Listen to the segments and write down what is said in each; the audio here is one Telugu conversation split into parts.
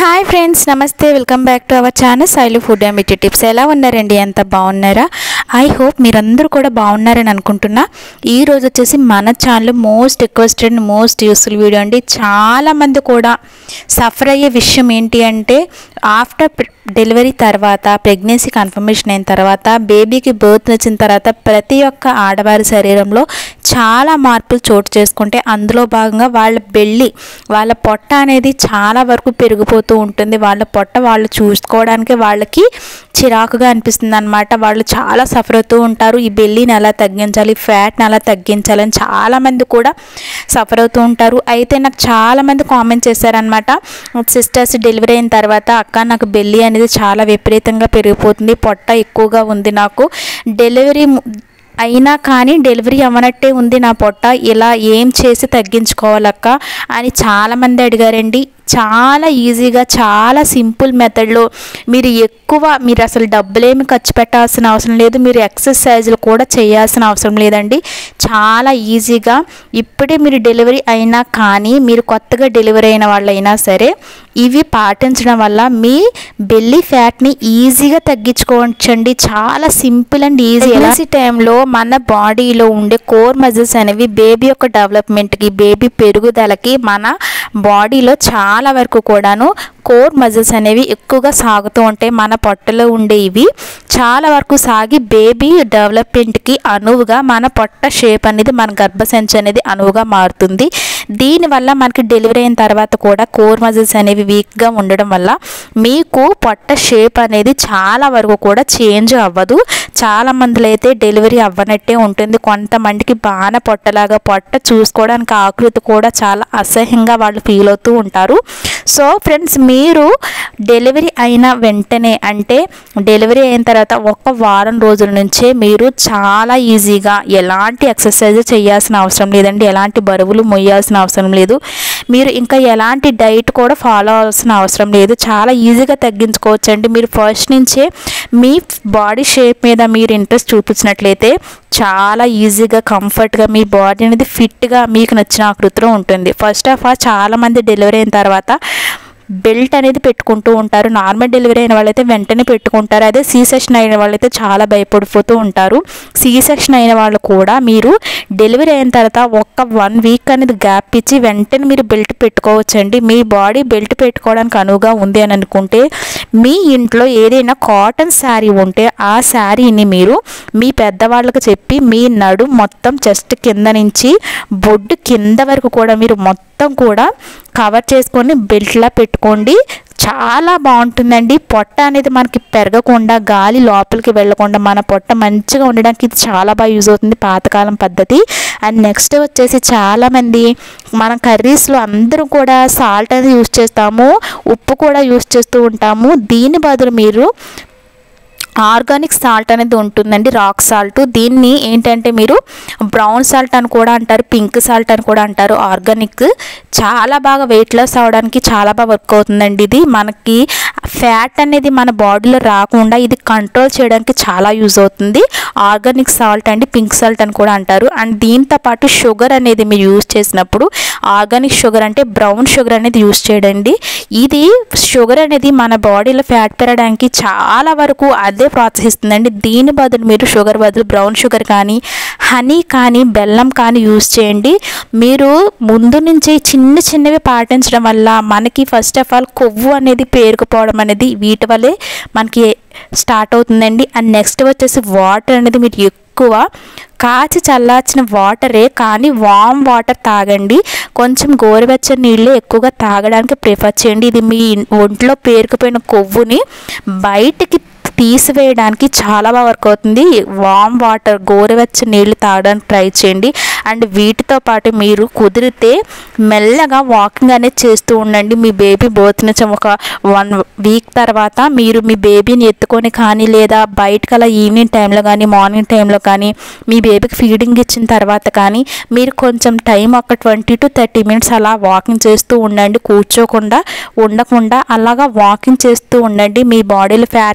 హాయ్ ఫ్రెండ్స్, నమస్తే. Welcome back to our channel Shailu food and beauty tips. ఎలా ఉన్నారండి? ఎంత బాగున్నారా? ఐ హోప్ మీరందరూ కూడా బాగున్నారని అనుకుంటున్నా. ఈరోజు వచ్చేసి మన channel most requested most useful video అండి. చాలామంది కూడా సఫర్ అయ్యే విషయం ఏంటి అంటే, ఆఫ్టర్ డెలివరీ తర్వాత, ప్రెగ్నెన్సీ కన్ఫర్మేషన్ అయిన తర్వాత, బేబీకి బర్త్ వచ్చిన తర్వాత ప్రతి ఒక్క ఆడవారి శరీరంలో చాలా మార్పులు చోటు చేసుకుంటే అందులో భాగంగా వాళ్ళ బెల్లి, వాళ్ళ పొట్ట అనేది చాలా వరకు పెరిగిపోతూ ఉంటుంది. వాళ్ళ పొట్ట వాళ్ళు చూసుకోవడానికి వాళ్ళకి చిరాకుగా అనిపిస్తుంది అన్నమాట. వాళ్ళు చాలా సఫర్ అవుతూ ఉంటారు. ఈ బెల్లిని ఎలా తగ్గించాలి, ఫ్యాట్ని ఎలా తగ్గించాలని చాలామంది కూడా సఫర్ అవుతూ ఉంటారు. అయితే నాకు చాలామంది కామెంట్ చేశారనమాట, సిస్టర్స్ డెలివరీ అయిన తర్వాత అక్క నాకు బెల్లి అనేది చాలా విపరీతంగా పెరిగిపోతుంది, పొట్ట ఎక్కువగా ఉంది, నాకు డెలివరీ అయినా కానీ డెలివరీ అవ్వనట్టే ఉంది నా పొట్ట, ఇలా ఏం చేసి తగ్గించుకోవాలక్క అని చాలామంది అడిగారండి. చాలా ఈజీగా, చాలా సింపుల్ మెథడ్లో మీరు అసలు డబ్బులేమి ఖర్చు పెట్టాల్సిన అవసరం లేదు. మీరు ఎక్సర్సైజులు కూడా చేయాల్సిన అవసరం లేదండి. చాలా ఈజీగా ఇప్పుడే మీరు డెలివరీ అయినా కానీ, మీరు కొత్తగా డెలివరీ అయిన వాళ్ళైనా సరే ఇవి పాటించడం వల్ల మీ బెల్లీ ఫ్యాట్ని ఈజీగా తగ్గించుకోవచ్చండి. చాలా సింపుల్ అండ్ ఈజీ. ఎలాంటి టైంలో మన బాడీలో ఉండే కోర్ మజిల్స్ అనేవి బేబీ యొక్క డెవలప్మెంట్కి, బేబీ పెరుగుదలకి మన బాడీలో చాలా వరకు కూడాను కోర్ మజిల్స్ అనేవి ఎక్కువగా సాగుతూ ఉంటాయి. మన పొట్టలో ఉండే ఇవి చాలా వరకు సాగి బేబీ డెవలప్మెంట్కి అనువుగా మన పొట్ట షేప్ అనేది, మన గర్భసంచి అనేది అనువుగా మారుతుంది. దీనివల్ల మనకి డెలివరీ అయిన తర్వాత కూడా కోర్ మజిల్స్ అనేవి వీక్గా ఉండడం వల్ల మీకు పొట్ట షేప్ అనేది చాలా వరకు కూడా చేంజ్ అవ్వదు. చాలా మందిలో అయితే డెలివరీ అవ్వనట్టే ఉంటుంది. కొంతమందికి బాణ పొట్టలాగా, పొట్ట చూసుకోవడానికి ఆకృతి కూడా చాలా అసహ్యంగా వాళ్ళు ఫీల్ అవుతూ ఉంటారు. సో ఫ్రెండ్స్, మీరు డెలివరీ అయిన వెంటనే, అంటే డెలివరీ అయిన తర్వాత ఒక వారం రోజుల నుంచే మీరు చాలా ఈజీగా ఎలాంటి ఎక్సర్సైజ్ చేయాల్సిన అవసరం లేదండి, ఎలాంటి బరువులు మొయ్యాల్సిన అవసరం లేదు, మీరు ఇంకా ఎలాంటి డైట్ కూడా ఫాలో అవ్వాల్సిన అవసరం లేదు. చాలా ఈజీగా తగ్గించుకోవచ్చండి. మీరు ఫస్ట్ నుంచే మీ బాడీ షేప్ మీద మీరు ఇంట్రెస్ట్ చూపించినట్లయితే చాలా ఈజీగా, కంఫర్ట్గా మీ బాడీ అనేది ఫిట్గా మీకు నచ్చిన ఆకృతిలో ఉంటుంది. ఫస్ట్ ఆఫ్ ఆల్ చాలామంది డెలివరీ అయిన తర్వాత బెల్ట్ అనేది పెట్టుకుంటూ ఉంటారు. నార్మల్ డెలివరీ అయిన వాళ్ళైతే వెంటనే పెట్టుకుంటారు. అదే సీ సెక్షన్ అయిన వాళ్ళైతే చాలా భయపడిపోతూ ఉంటారు. సీ సెక్షన్ అయిన వాళ్ళు కూడా మీరు డెలివరీ అయిన తర్వాత ఒక 1 వీక్ అనేది గ్యాప్ ఇచ్చి వెంటనే మీరు బెల్ట్ పెట్టుకోవచ్చండి. మీ బాడీ బెల్ట్ పెట్టుకోవడానికి అనువుగా ఉంది అని అనుకుంటే మీ ఇంట్లో ఏదైనా కాటన్ శారీ ఉంటే ఆ శారీని మీరు మీ పెద్దవాళ్ళకి చెప్పి మీ నడు మొత్తం చెస్ట్ కింద నుంచి బొడ్డు కింద వరకు కూడా మీరు మొత్తం కూడా కవర్ చేసుకొని బెల్ట్లా పెట్టుకోండి. చాలా బాగుంటుందండి. పొట్ట అనేది మనకి పెరగకుండా, గాలి లోపలికి వెళ్ళకుండా మన పొట్ట మంచిగా ఉండడానికి ఇది చాలా బాగా యూజ్ అవుతుంది, పాతకాలం పద్ధతి. అండ్ నెక్స్ట్ వచ్చేసి చాలామంది మనం కర్రీస్లో అందరూ కూడా సాల్ట్ అనేది యూజ్ చేస్తాము, ఉప్పు కూడా యూజ్ చేస్తూ ఉంటాము. దీని బదులు మీరు ఆర్గానిక్ సాల్ట్ అనేది ఉంటుందండి, రాక్ సాల్ట్. దీన్ని ఏంటంటే మీరు బ్రౌన్ సాల్ట్ అని కూడా అంటారు, పింక్ సాల్ట్ అని కూడా అంటారు. ఆర్గానిక్ చాలా బాగా వెయిట్ లాస్ అవ్వడానికి చాలా బాగా వర్క్ అవుతుందండి. ఇది మనకి ఫ్యాట్ అనేది మన బాడీలో రాకుండా ఇది కంట్రోల్ చేయడానికి చాలా యూజ్ అవుతుంది. ఆర్గానిక్ సాల్ట్ అండి, పింక్ సాల్ట్ అని కూడా అంటారు. అండ్ దీంతో పాటు షుగర్ అనేది మీరు యూజ్ చేసినప్పుడు ఆర్గానిక్ షుగర్ అంటే బ్రౌన్ షుగర్ అనేది యూజ్ చేయండి. ఇది షుగర్ అనేది మన బాడీలో ఫ్యాట్ పెరగడానికి చాలా వరకు అదే ప్రోత్సహిస్తుందండి. దీని బదులు మీరు షుగర్ బదులు బ్రౌన్ షుగర్ కానీ, హనీ కానీ, బెల్లం కానీ యూజ్ చేయండి. మీరు ముందు నుంచి చిన్నవి పాటించడం వల్ల మనకి ఫస్ట్ ఆఫ్ ఆల్ కొవ్వు అనేది పేరుకుపోవడం అనేది వీటి వల్లే మనకి స్టార్ట్ అవుతుందండి. అండ్ నెక్స్ట్ వచ్చేసి వాటర్ అనేది మీరు ఎక్కువ కాచి చల్లార్చిన వాటరే కానీ వామ్ వాటర్ తాగండి. కొంచెం గోరువెచ్చని నీళ్ళు ఎక్కువగా తాగడానికి ప్రిఫర్ చేయండి. ఇది మీ ఒంట్లో పేరుకుపోయిన కొవ్వుని బయటికి తీసివేయడానికి చాలా బాగా వర్క్ అవుతుంది. వామ్ వాటర్, గోరువెచ్చని నీళ్ళు తాగడానికి ట్రై చేయండి. అండ్ వీటితో పాటు మీరు కుదిరితే మెల్లగా వాకింగ్ అనేది చేస్తూ ఉండండి. మీ బేబీ బర్త్ నుంచి ఒక 1 వీక్ తర్వాత మీరు మీ బేబీని ఎత్తుకొని కానీ, లేదా బయటకు అలా ఈవినింగ్ టైంలో కానీ, మార్నింగ్ టైంలో కానీ, మీ బేబీకి ఫీడింగ్ ఇచ్చిన తర్వాత కానీ మీరు కొంచెం టైం ఒక 20 to 30 మినిట్స్ అలా వాకింగ్ చేస్తూ ఉండండి. కూర్చోకుండా ఉండకుండా అలాగా వాకింగ్ చేస్తూ ఉండండి. మీ బాడీలో ఫ్యాట్ అనేది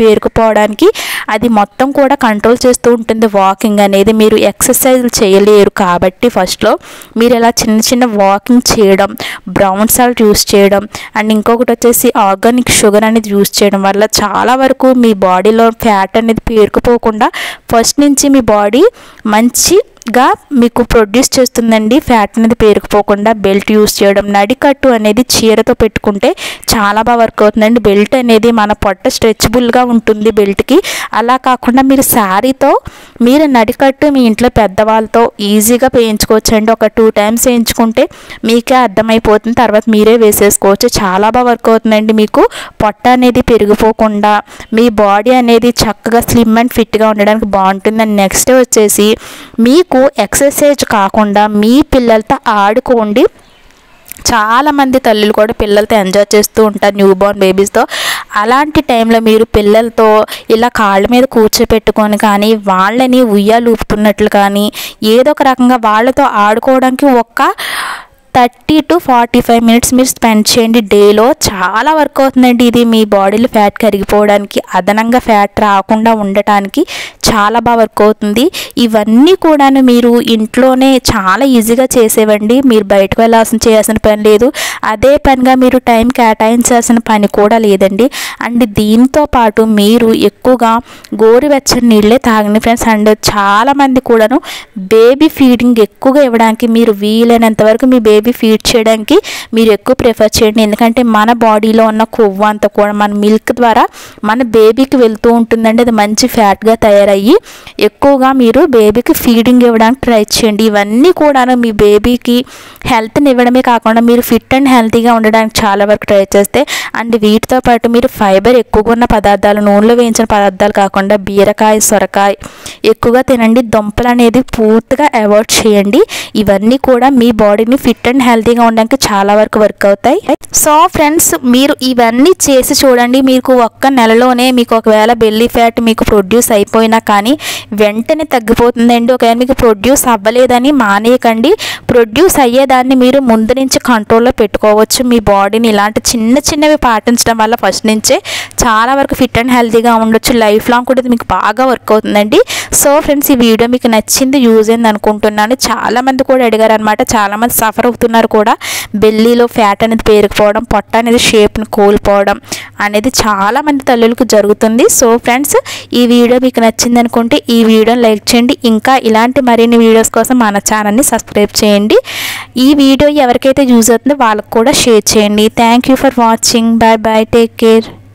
పేరుకుపోవడానికి అది మొత్తం కూడా కంట్రోల్ చేస్తూ ఉంటుంది వాకింగ్ అనేది. మీరు ఎక్సర్సైజ్లు చేయలేరు కాబట్టి ఫస్ట్లో మీరు ఇలా చిన్న చిన్న వాకింగ్ చేయడం, బ్రౌన్ సాల్ట్ యూస్ చేయడం అండ్ ఇంకొకటి వచ్చేసి ఆర్గానిక్ షుగర్ అనేది యూస్ చేయడం వల్ల చాలా వరకు మీ బాడీలో ఫ్యాట్ అనేది పేరుకుపోకుండా ఫస్ట్ నుంచి మీ బాడీ మంచిగా మీకు ప్రొడ్యూస్ చేస్తుందండి. ఫ్యాట్ అనేది పేరుకుపోకుండా బెల్ట్ యూస్ చేయడం, నడికట్టు అనేది చీరతో పెట్టుకుంటే చాలా బాగా వర్క్ అవుతుందండి. బెల్ట్ అనేది మన పొట్ట స్ట్రెచబుల్గా ఉంటుంది బెల్ట్కి. అలా కాకుండా మీరు శారీతో మీరు నడికట్టు మీ ఇంట్లో పెద్దవాళ్ళతో ఈజీగా వేయించుకోవచ్చు అండి. ఒక 2 times వేయించుకుంటే మీకే అర్థమైపోతుంది, తర్వాత మీరే వేసేసుకోవచ్చు. చాలా బాగా వర్క్ అవుతుందండి. మీకు పొట్ట అనేది పెరిగిపోకుండా మీ బాడీ అనేది చక్కగా స్లిమ్ అండ్ ఫిట్గా ఉండడానికి బాగుంటుంది. అండ్ నెక్స్ట్ వచ్చేసి మీకు ఎక్సర్సైజ్ కాకుండా మీ పిల్లలతో ఆడుకోండి. చాలామంది తల్లులు కూడా పిల్లలతో ఎంజాయ్ చేస్తూ ఉంటారు, న్యూ బోర్న్ బేబీస్తో. అలాంటి టైంలో మీరు పిల్లలతో ఇలా కాళ్ళ మీద కూర్చోపెట్టుకొని కానీ వాళ్ళని ఉయ్యాలు ఊపుతున్నట్లు కానీ ఏదో ఒక రకంగా వాళ్ళతో ఆడుకోవడానికి ఒక 30 to 45 minutes మీరు స్పెండ్ చేయండి డేలో. చాలా వర్క్ అవుతుందండి ఇది మీ బాడీలో ఫ్యాట్ కరిగిపోవడానికి, అదనంగా ఫ్యాట్ రాకుండా ఉండటానికి చాలా బాగా వర్క్ అవుతుంది. ఇవన్నీ కూడాను మీరు ఇంట్లోనే చాలా ఈజీగా చేసేవండి. మీరు బయటకు చేయాల్సిన పని లేదు, అదే పనిగా మీరు టైం కేటాయించాల్సిన పని కూడా లేదండి. అండ్ దీంతో పాటు మీరు ఎక్కువగా గోరువెచ్చని నీళ్ళే తాగండి ఫ్రెండ్స్. అండ్ చాలామంది కూడాను బేబీ ఫీడింగ్ ఎక్కువగా ఇవ్వడానికి మీరు వీలైనంత వరకు మీ బేబీ ఫీడ్ చేయడానికి మీరు ఎక్కువ ప్రిఫర్ చేయండి. ఎందుకంటే మన బాడీలో ఉన్న కొవ్వు అంతా కూడా మన మిల్క్ ద్వారా మన బేబీకి వెళ్తూ ఉంటుందండి. అది మంచి ఫ్యాట్గా తయారయ్యి ఎక్కువగా మీరు బేబీకి ఫీడింగ్ ఇవ్వడానికి ట్రై చేయండి. ఇవన్నీ కూడా మీ బేబీకి హెల్త్ని ఇవ్వడమే కాకుండా మీరు ఫిట్ అండ్ హెల్తీగా ఉండడానికి చాలా వరకు ట్రై చేస్తే. అండ్ వీటితో పాటు మీరు ఫైబర్ ఎక్కువగా ఉన్న పదార్థాలు, నూనెలో వేయించిన పదార్థాలు కాకుండా బీరకాయ, సొరకాయ ఎక్కువగా తినండి. దుంపలు అనేది పూర్తిగా అవాయిడ్ చేయండి. ఇవన్నీ కూడా మీ బాడీని ఫిట్ అండ్ హెల్తీగా ఉండడానికి చాలా వరకు వర్క్ అవుతాయి. సో ఫ్రెండ్స్, మీరు ఇవన్నీ చేసి చూడండి. మీకు ఒక్క నెలలోనే మీకు ఒకవేళ బెల్లీ ఫ్యాట్ మీకు ప్రొడ్యూస్ అయిపోయినా కానీ వెంటనే తగ్గిపోతుందండి. ఒకవేళ మీకు ప్రొడ్యూస్ అవ్వలేదని మానేయకండి. ప్రొడ్యూస్ అయ్యేదాన్ని మీరు ముందు నుంచి కంట్రోల్లో పెట్టుకోవచ్చు. మీ బాడీని ఇలాంటి చిన్న చిన్నవి పాటించడం వల్ల ఫస్ట్ నుంచే చాలా వరకు ఫిట్ అండ్ హెల్తీగా ఉండొచ్చు. లైఫ్ లాంగ్ కూడా మీకు బాగా వర్క్ అవుతుందండి. సో ఫ్రెండ్స్, ఈ వీడియో మీకు నచ్చింది, యూజ్ అయింది అనుకుంటున్నాను. చాలామంది కూడా అడిగారు అనమాట, చాలామంది సఫర్ అవుతున్నారు కూడా. బెల్లీలో ఫ్యాట్ అనేది పేరుకుపోవడం, పొట్ట అనేది షేప్ని కోల్పోవడం అనేది చాలామంది తల్లులకు జరుగుతుంది. సో ఫ్రెండ్స్, ఈ వీడియో మీకు నచ్చింది అనుకుంటే ఈ వీడియోని లైక్ చేయండి. ఇంకా ఇలాంటి మరిన్ని వీడియోస్ కోసం మన ఛానల్ని సబ్స్క్రైబ్ చేయండి. ఈ వీడియో ఎవరికైతే యూజ్ అవుతుందో వాళ్ళకు కూడా షేర్ చేయండి. Thank you for watching. Bye bye, take care.